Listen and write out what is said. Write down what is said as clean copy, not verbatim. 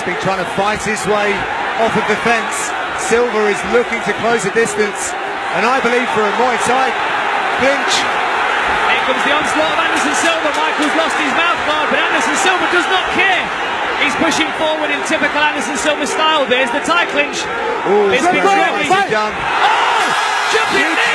Bisping trying to fight his way off of the fence. Silva is looking to close the distance, and I believe for a Muay Thai clinch. Here comes the onslaught of Anderson Silva. Michael's lost his mouth guard, but Anderson Silva does not care. He's pushing forward in typical Anderson Silva style. There's the Thai clinch. Ooh, Bisping's very easy done. Oh! Jumping